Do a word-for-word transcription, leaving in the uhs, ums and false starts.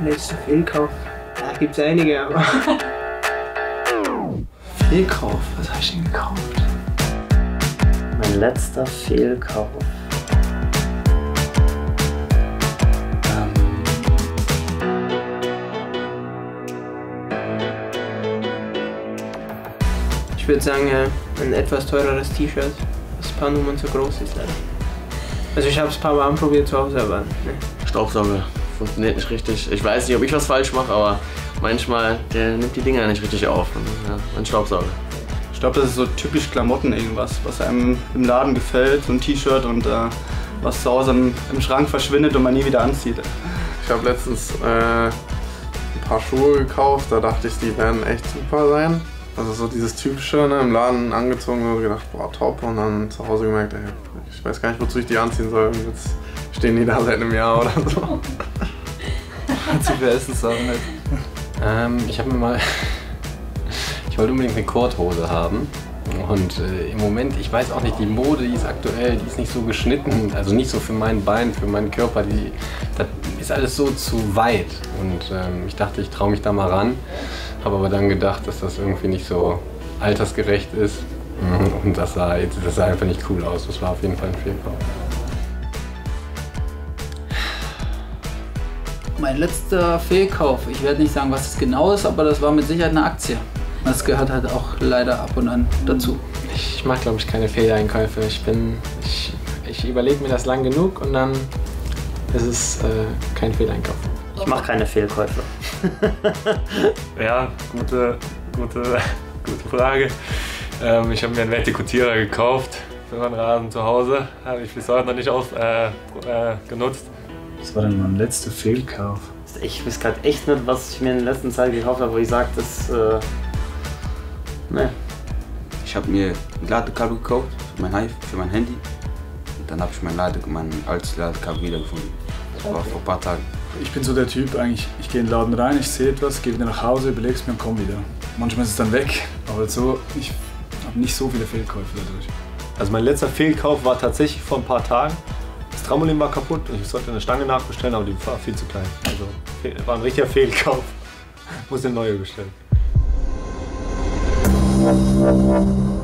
Letzter Fehlkauf. Ja, gibt's einige, aber. Fehlkauf? Was habe ich denn gekauft? Mein letzter Fehlkauf. Ähm. Ich würde sagen, ja, ein etwas teureres T-Shirt, das ein paar Nummern zu groß ist. Leider. Also ich habe es ein paar Mal anprobiert zu Hause, aber ne. Staubsauger funktioniert nicht richtig. Ich weiß nicht, ob ich was falsch mache, aber manchmal der nimmt die Dinger nicht richtig auf. Ja, ein Staubsauger. Ich glaube, das ist so typisch Klamotten irgendwas, was einem im Laden gefällt, so ein T-Shirt und äh, was zu Hause im, im Schrank verschwindet und man nie wieder anzieht. Ich habe letztens äh, ein paar Schuhe gekauft, da dachte ich, die werden echt super sein. Also so dieses typische, ne, im Laden angezogen und gedacht, boah, top, und dann zu Hause gemerkt, ey, ich weiß gar nicht, wozu ich die anziehen soll. Und jetzt stehen die da seit einem Jahr oder so. Zu viel Essenssachen halt. Ähm, ich habe mir mal, ich wollte unbedingt eine Korthose haben und äh, im Moment, ich weiß auch nicht, die Mode, die ist aktuell, die ist nicht so geschnitten, also nicht so für mein Bein, für meinen Körper, die, das ist alles so zu weit und ähm, ich dachte, ich traue mich da mal ran, habe aber dann gedacht, dass das irgendwie nicht so altersgerecht ist und das sah, das sah einfach nicht cool aus, das war auf jeden Fall ein Fehlkauf. Mein letzter Fehlkauf, ich werde nicht sagen, was es genau ist, aber das war mit Sicherheit eine Aktie. Das gehört halt auch leider ab und an dazu. Ich mache, glaube ich, keine Fehleinkäufe. Ich bin, ich, ich überlege mir das lang genug und dann ist es äh, kein Fehleinkauf. Ich mache keine Fehlkäufe. Ja, gute, gute, gute Frage. Ähm, ich habe mir einen Vertikutierer gekauft für meinen Rasen zu Hause. Habe ich bis heute noch nicht aus, äh, äh, genutzt. Was war denn mein letzter Fehlkauf? Ich weiß gerade echt nicht, was ich mir in der letzten Zeit gekauft habe, wo ich sage, das. Äh, ne. Ich habe mir ein Ladekabel gekauft für mein, für mein Handy. Und dann habe ich mein, Lade, mein altes Ladekabel wiedergefunden. Das war vor ein paar Tagen. Ich bin so der Typ eigentlich, ich gehe in den Laden rein, ich sehe etwas, gehe wieder nach Hause, überlege es mir und komme wieder. Manchmal ist es dann weg, aber so, ich habe nicht so viele Fehlkäufe dadurch. Also mein letzter Fehlkauf war tatsächlich vor ein paar Tagen. Das Trampolin war kaputt und ich sollte eine Stange nachbestellen, aber die war viel zu klein. Also war ein richtiger Fehlkauf. Ich muss eine neue bestellen.